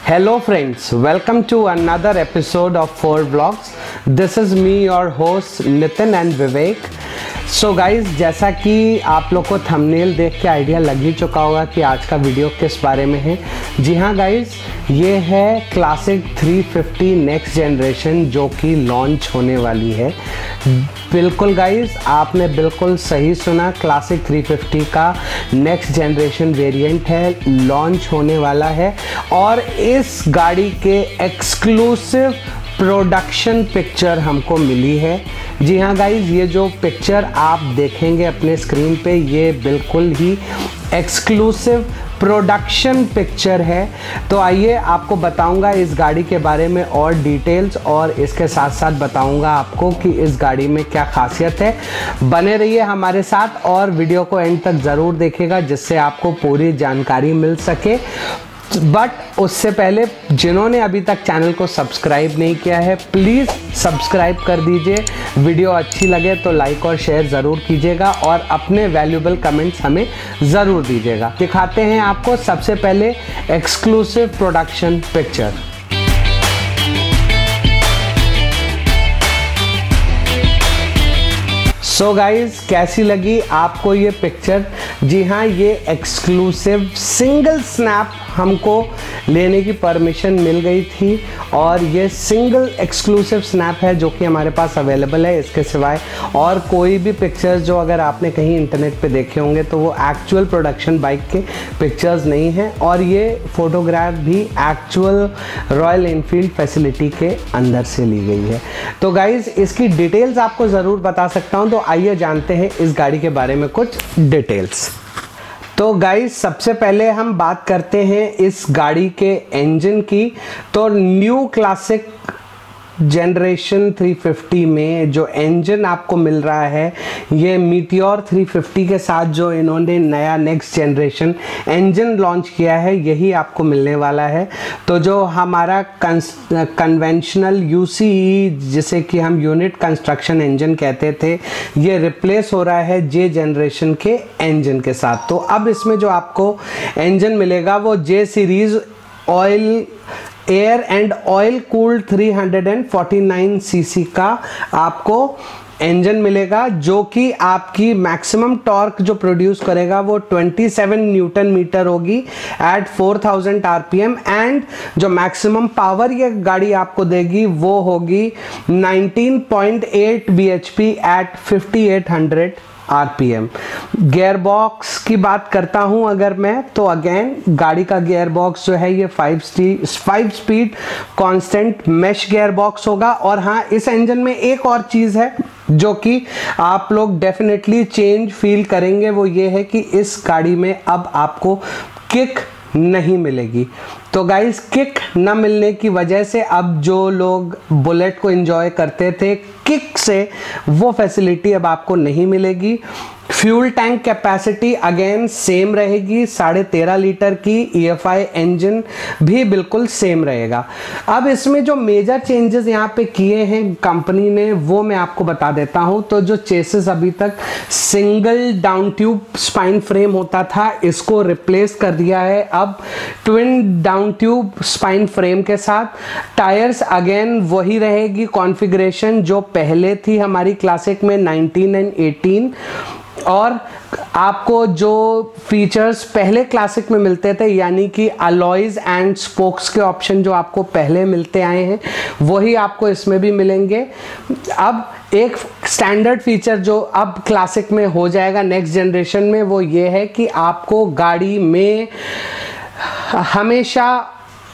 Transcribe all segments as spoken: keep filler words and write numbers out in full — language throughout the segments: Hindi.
Hello friends, welcome to another episode of Four Vlogs. This is me, your host Nitin and Vivek. So so guys, जैसा कि आप लोग को थंबनेल देख के आइडिया लग ही चुका होगा कि आज का वीडियो किस बारे में है। जी हाँ गाइज़, ये है classic three fifty next generation जो कि लॉन्च होने वाली है। बिल्कुल गाइज़, आपने बिल्कुल सही सुना, क्लासिक थ्री फिफ्टी का नेक्स्ट जनरेशन वेरिएंट है, लॉन्च होने वाला है। और इस गाड़ी के एक्सक्लूसिव प्रोडक्शन पिक्चर हमको मिली है। जी हाँ गाइज़, ये जो पिक्चर आप देखेंगे अपने स्क्रीन पे, ये बिल्कुल ही एक्सक्लूसिव प्रोडक्शन पिक्चर है। तो आइए आपको बताऊंगा इस गाड़ी के बारे में और डिटेल्स, और इसके साथ साथ बताऊंगा आपको कि इस गाड़ी में क्या खासियत है। बने रहिए हमारे साथ और वीडियो को एंड तक ज़रूर देखिएगा जिससे आपको पूरी जानकारी मिल सके। बट उससे पहले जिन्होंने अभी तक चैनल को सब्सक्राइब नहीं किया है, प्लीज़ सब्सक्राइब कर दीजिए। वीडियो अच्छी लगे तो लाइक और शेयर ज़रूर कीजिएगा और अपने वैल्यूएबल कमेंट्स हमें ज़रूर दीजिएगा। दिखाते हैं आपको सबसे पहले exclusive production picture. So so guys, कैसी लगी आपको ये पिक्चर? जी हाँ, ये एक्सक्लूसिव सिंगल स्नैप हमको लेने की परमिशन मिल गई थी और ये सिंगल एक्सक्लूसिव स्नैप है जो कि हमारे पास अवेलेबल है। इसके सिवाय और कोई भी पिक्चर्स जो अगर आपने कहीं इंटरनेट पे देखे होंगे तो वो एक्चुअल प्रोडक्शन बाइक के पिक्चर्स नहीं हैं, और ये फोटोग्राफ भी एक्चुअल रॉयल एनफील्ड फैसिलिटी के अंदर से ली गई है। तो गाइज़, इसकी डिटेल्स आपको ज़रूर बता सकता हूँ, तो आइए जानते हैं इस गाड़ी के बारे में कुछ डिटेल्स। तो गाइस, सबसे पहले हम बात करते हैं इस गाड़ी के इंजन की। तो new classic generation three fifty में जो इंजन आपको मिल रहा है, ये मीटियोर थ्री फिफ्टी के साथ जो इन्होंने नया नेक्स्ट जनरेशन इंजन लॉन्च किया है, यही आपको मिलने वाला है। तो जो हमारा कन्वेंशनल यूसीई, जिसे कि हम यूनिट कंस्ट्रक्शन इंजन कहते थे, ये रिप्लेस हो रहा है जे जनरेशन के इंजन के साथ। तो अब इसमें जो आपको इंजन मिलेगा वो J series oil air and oil cooled three forty nine cc का आपको इंजन मिलेगा, जो कि आपकी मैक्सिमम टॉर्क जो प्रोड्यूस करेगा वो सत्ताईस न्यूटन मीटर होगी at four thousand RPM, and जो मैक्सिमम पावर ये गाड़ी आपको देगी वो होगी nineteen point eight BHP at fifty eight hundred RPM. Gear box की बात करता हूं अगर मैं, तो अगेन गाड़ी का गियर बॉक्स जो है ये five five speed constant mesh gear box होगा। और हाँ, इस इंजन में एक और चीज़ है जो कि आप लोग डेफिनेटली चेंज फील करेंगे, वो ये है कि इस गाड़ी में अब आपको किक नहीं मिलेगी। तो गाइस, किक न मिलने की वजह से अब जो लोग बुलेट को एंजॉय करते थे किक से, वो फैसिलिटी अब आपको नहीं मिलेगी। Fuel tank capacity again same रहेगी, साढ़े तेरह लीटर की ईएफआई इंजन भी बिल्कुल सेम रहेगा। अब इसमें जो मेजर चेंजेस यहाँ पे किए हैं कंपनी ने, वो मैं आपको बता देता हूँ। तो जो चेसिस अभी तक single down tube spine frame होता था, इसको रिप्लेस कर दिया है अब twin down tube spine frame के साथ। टायर्स अगेन वही रहेगी कॉन्फ़िगरेशन जो पहले थी हमारी क्लासिक में नाइनटीन एंड एटीन, और आपको जो फीचर्स पहले क्लासिक में मिलते थे, यानी कि अलॉयज एंड स्पोक्स के ऑप्शन जो आपको पहले मिलते आए हैं, वही आपको इसमें भी मिलेंगे। अब एक स्टैंडर्ड फीचर जो अब क्लासिक में हो जाएगा नेक्स्ट जनरेशन में, वो ये है कि आपको गाड़ी में हमेशा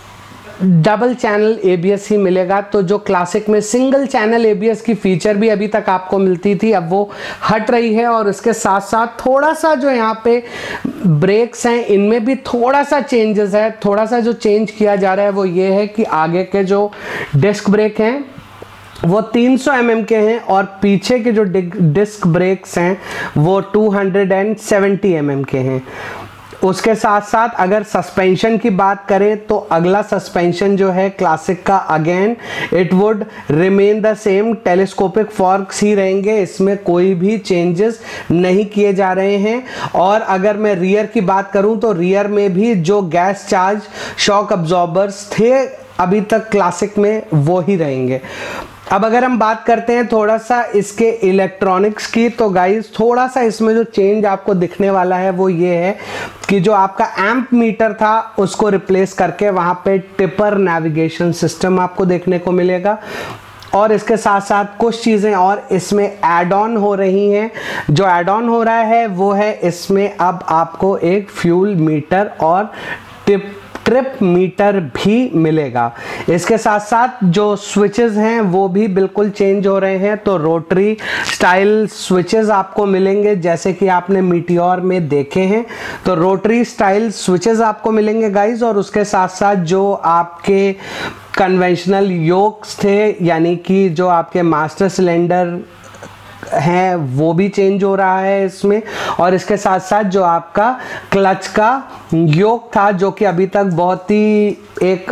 डबल चैनल एबीएस ही मिलेगा। तो जो क्लासिक में सिंगल चैनल एबीएस की फीचर भी अभी तक आपको मिलती थी, अब वो हट रही है। और इसके साथ साथ थोड़ा सा जो यहाँ पे ब्रेक्स हैं, इनमें भी थोड़ा सा चेंजेस है। थोड़ा सा जो चेंज किया जा रहा है वो ये है कि आगे के जो डिस्क ब्रेक हैं वो तीन सौ एम एम के हैं, और पीछे के जो डिस्क ब्रेक्स हैं वो two hundred seventy m m के हैं। उसके साथ साथ अगर सस्पेंशन की बात करें तो अगला सस्पेंशन जो है क्लासिक का, again it would remain the same, telescopic forks ही रहेंगे, इसमें कोई भी चेंजेस नहीं किए जा रहे हैं। और अगर मैं रियर की बात करूं तो रियर में भी जो गैस चार्ज शॉक अब्जॉर्बर्स थे अभी तक क्लासिक में वो ही रहेंगे। अब अगर हम बात करते हैं थोड़ा सा इसके इलेक्ट्रॉनिक्स की, तो गाइस थोड़ा सा इसमें जो चेंज आपको दिखने वाला है वो ये है कि जो आपका एम्प मीटर था उसको रिप्लेस करके वहां पे टिपर नेविगेशन सिस्टम आपको देखने को मिलेगा। और इसके साथ साथ कुछ चीज़ें और इसमें ऐड ऑन हो रही हैं। जो ऐड ऑन हो रहा है वो है इसमें अब आपको एक फ्यूल मीटर और टिप ट्रिप मीटर भी मिलेगा। इसके साथ साथ जो स्विचेस हैं वो भी बिल्कुल चेंज हो रहे हैं, तो रोटरी स्टाइल स्विचेस आपको मिलेंगे जैसे कि आपने मीटियोर में देखे हैं, तो रोटरी स्टाइल स्विचेस आपको मिलेंगे गाइज। और उसके साथ साथ जो आपके कन्वेंशनल योक्स थे, यानी कि जो आपके मास्टर सिलेंडर हैं वो भी चेंज हो रहा है इसमें। और इसके साथ साथ जो आपका क्लच का योक था जो कि अभी तक बहुत ही एक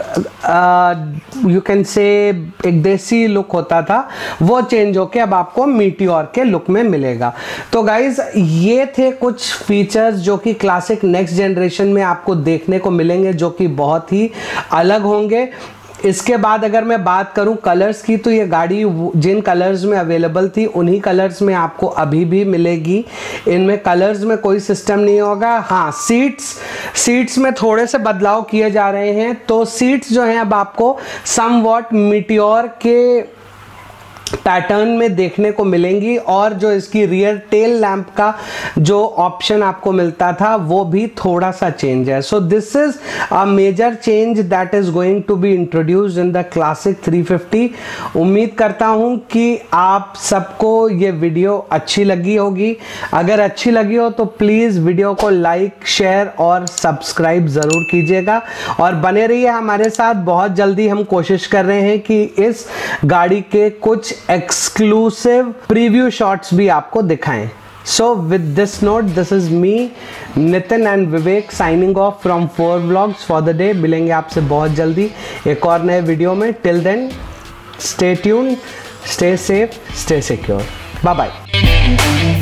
यू कैन से एक देसी लुक होता था, वो चेंज होके अब आपको मीटियोर के लुक में मिलेगा। तो गाइज ये थे कुछ फीचर्स जो कि क्लासिक नेक्स्ट जनरेशन में आपको देखने को मिलेंगे, जो कि बहुत ही अलग होंगे। इसके बाद अगर मैं बात करूं कलर्स की, तो ये गाड़ी जिन कलर्स में अवेलेबल थी उन्हीं कलर्स में आपको अभी भी मिलेगी। इनमें कलर्स में कोई सिस्टम नहीं होगा। हाँ, सीट्स सीट्स में थोड़े से बदलाव किए जा रहे हैं, तो सीट्स जो हैं अब आपको समवॉट मीटियोर के पैटर्न में देखने को मिलेंगी। और जो इसकी रियर टेल लैंप का जो ऑप्शन आपको मिलता था वो भी थोड़ा सा चेंज है। So this is a major change that is going to be introduced in the classic three fifty. उम्मीद करता हूं कि आप सबको ये वीडियो अच्छी लगी होगी। अगर अच्छी लगी हो तो प्लीज़ वीडियो को लाइक, शेयर और सब्सक्राइब ज़रूर कीजिएगा और बने रहिए हमारे साथ। बहुत जल्दी हम कोशिश कर रहे हैं कि इस गाड़ी के कुछ एक्सक्लूसिव प्रीव्यू शॉट्स भी आपको दिखाएं। So with this note, this is me, Nitin and Vivek signing off from four vlogs for the day। मिलेंगे आपसे बहुत जल्दी एक और नए वीडियो में। Till then, stay tuned, stay safe, stay secure. Bye bye.